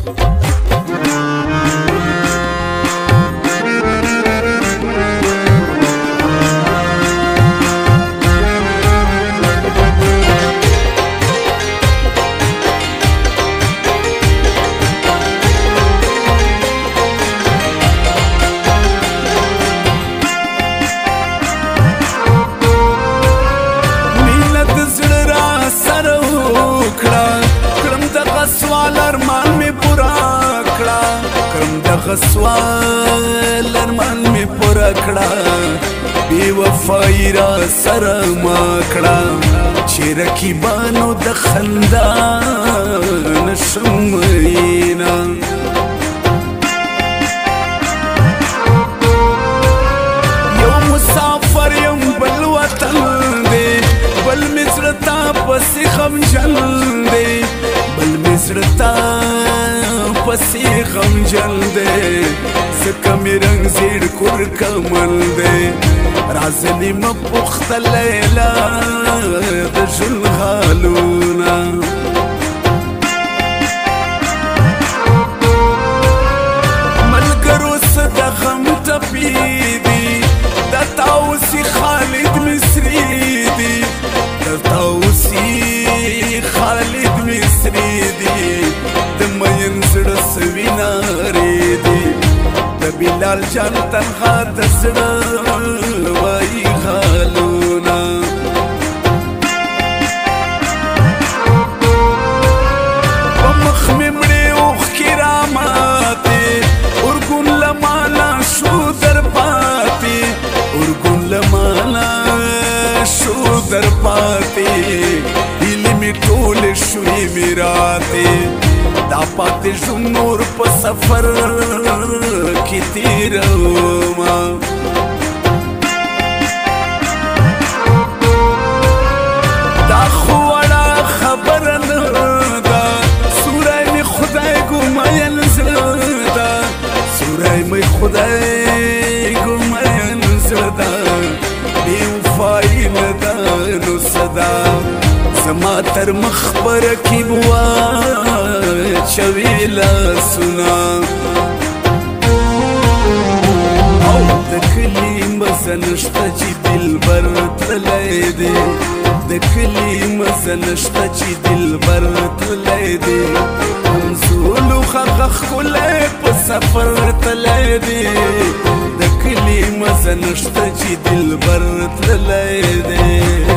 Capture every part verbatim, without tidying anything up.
سوال ارمان می پورا کړه بی وفای را سره ما کړه چې رقیبانو د خندا نشم وینا یو مسافر یم بل وطن دی بل مې زړه تا پسې غمجن دی بل مې زړه تا پسې غمجن دی ځکه مې رنګ زیړ کور کمل دی رازلي مه پوښته لیلا د ژوند حالونه ملګرو څه د غم ټپې دي د تاوسي خالد مصري دي د تاوسي خالد مصري دي د مین زړه سوینارې دي د بلال جان تنها د زړه وایي حالونه په مخ مې مړې اوښکې راماتې ارګون له مانا شو در پاتې ارګون له مانا شو در پاتې هیلې مې ټولې شوې مې راتې دا پاتې ژوند نور په سفر کې تېرومه دا خو وړه خبره نه ده سوری مې خدای ګمین زړه ده سوری مې خدای ګمین زړه ده بې وفایي نه ده نو څه ده زما تر مخ به رقیب واچوي لاسونه او د کلي مزه نشته چې دلبر تللی دی د کلي مزه نشته چې دلبر تللی دی همزولو هغه ښکلی په سفر تللی دی د کلي مزه نشته چې دلبر تللی دی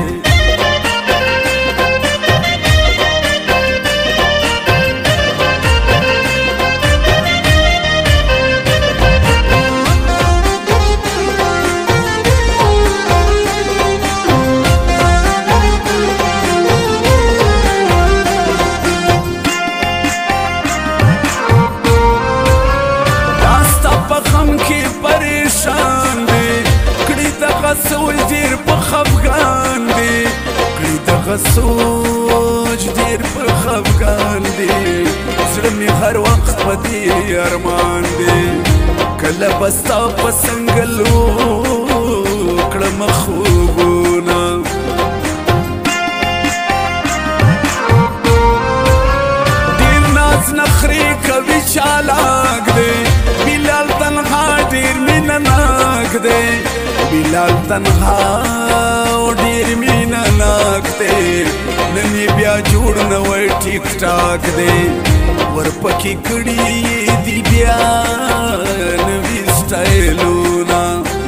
سوچ ډېر په خفګان دی کړي دغه سوچ ډېر په خفګان دی زړه مې هر وخت په دې ارمان دی کله به ستا په څنګل وکړمه خوبونه ډېر ناز نخرې کوي چالاک دی بلال تنها ډېر مینه ناک دی بلال تنها ډېر مینه ناک دی نن یې بیا جوړ نوی ټیک ټاک دی ورپکې کړي دي بیا نوي سټایلونه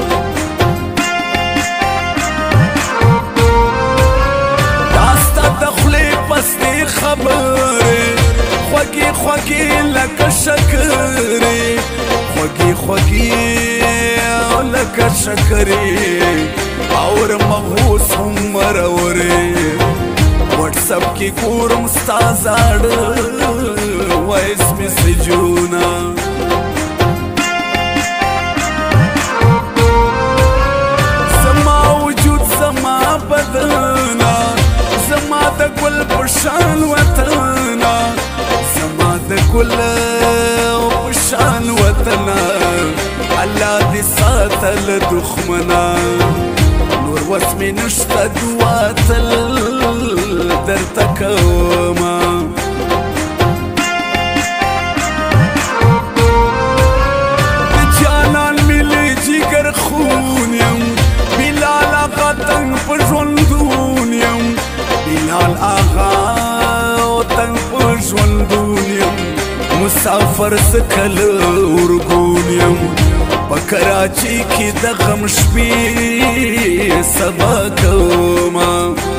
دا ستا د خولې پسې خبرې خوږې خوږې لکه شکرې خوږې خوږې لکه شکرې اور مغوس هم مرورې وټساپ کې ګورم ستا زاړه وایس میسجونه زما وجود زما بدنه زما د ګل په شان وطنه زما د ګل په شان وطنه الله دې ساتل دښمنا نور وس مې نشته دعا تل درته کومه مسافر سکل ورګون یم په کراچۍ کې د غم شپې سبا کومه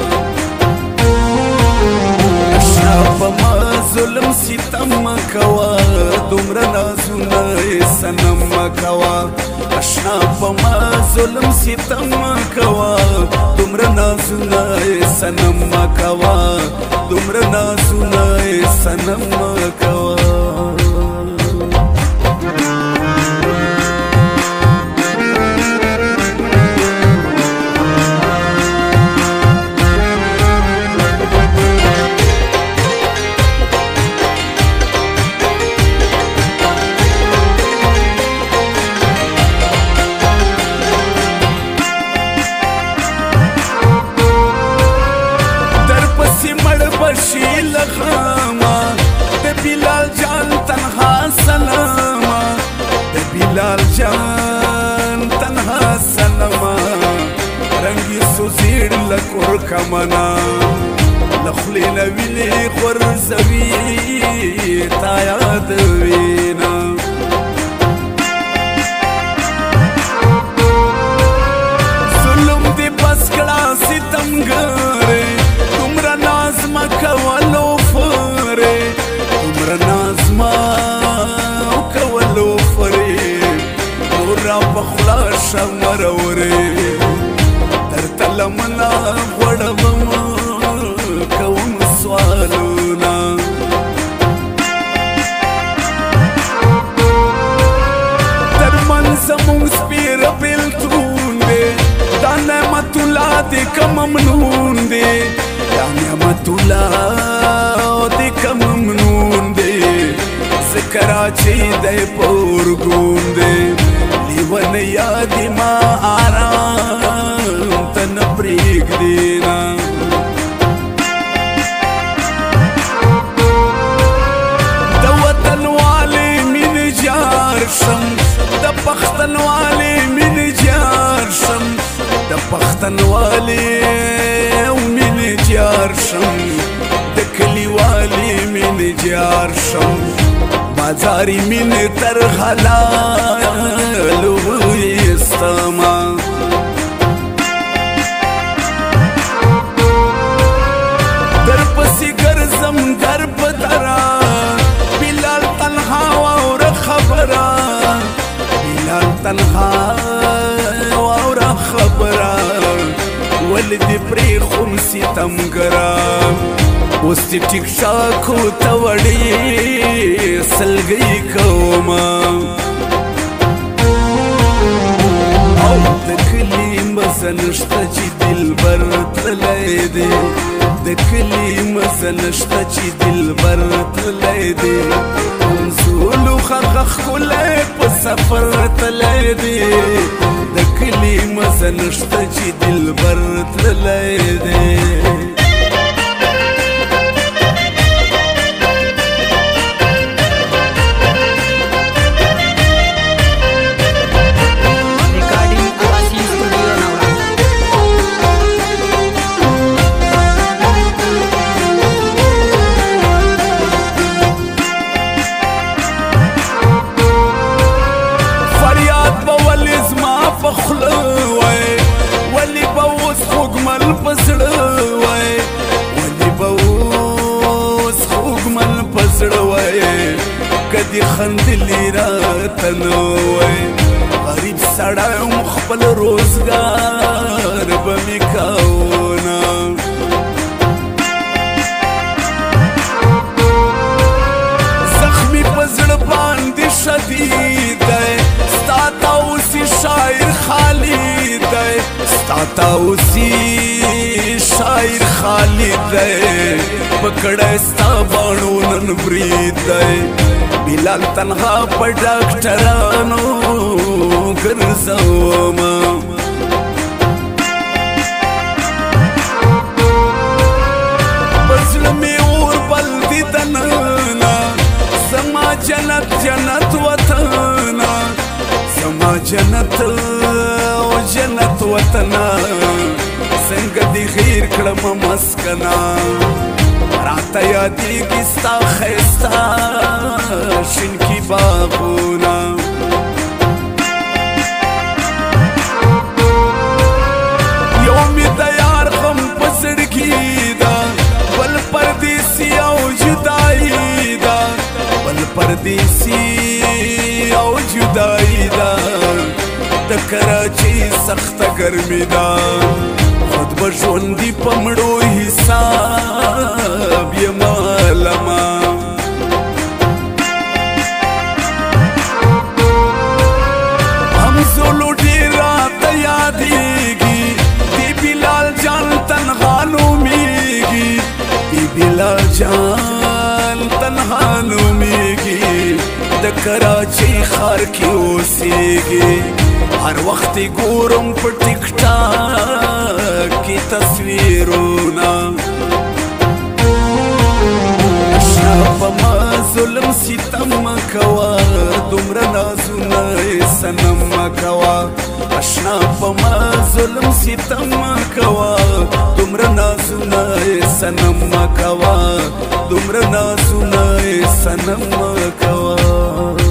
اشنا په ما ظلم ستم مه کوه دومره نازونه یې صنم مه کوه اشنا په ما ظلم ستم مه کوه دومره نازونه یې صنم مه کوه دومره نازونه یې صنم مه کوه بلال جان تنها سلما رنگی سوزیر لکور کمنا لخلی نویلی خورزوی تا یاد وینا ظلم دی بس کڑا ستم گرے تمرا نازمہ کولو فرے تمرا نازمہ کولو فرے را پخلا شمر وره در تلمنا غړم کوم سوالونه تر منځمون سپیر بیلتون دی دا نعمت الله دی کم ممنون دی دا نعمت الله دی کم ممنون دی ذکراچی دی پورګون دی لیون یادی ما آرام تن پریگ دینا دا وطن والی من جار شم دا پختن والی من جار شم دا پختن والی من جار شم دا کلی والی من جار شم بازاری من تر حلالو استما در پسی گرزم در بدرا بلال تنها وور خبرا بلال تنها وور خبرا ولدی پری خمسی تمگرا وستی ټیک شاکو توړی سلګی کوما او د کلی مزنشته چې دلبر تللی دی د کلی مزنشته چې دلبر تللی دی همزولو خخ ښکلی په سفر تللی دی د کلی مزنشته چې دلبر تللی دی کدی خندلی راتن وای غریب سړی خپل روزګار به مې کاونه زخمی په زړه باندې شدید دی ستا تاوسي شاعر خالد دی ستا تاوسي شاعر خالد دی پکړی ستا باڼو نن برید دی بلال تنها په ډاکټرانو ګرځومه په زړه مې اور بل دي دننه زما جنت جنت وطنه زما جنت او جنت وطنه څنګه دې غیر کړم مسکنه راته یادېږي ستا ښایسته شین کی باغونه یو می د یار غم په زړګي دا بل پردیسی او جدائی دا بل پردیسی او جدائی دا د کراچي سخت ګرمي دا خود بژوندي په مړو حساب یې مالما هم زولو ډېر راته یادېږي دی بلال جان تنها نومېږي دی بلال جان تنها نومېږي د کراچۍ ښار کې اوسېږي هر وخت ګورم په ټیک ټاک کې تصویرونه اشنا په ما ظلم ستم مه کوه دومره نازونه صنم مه کوه اشنا په ما ظلم ستم مه کوه دومره نازونه صنم مه کوه دومره نازونه صنم مه کوه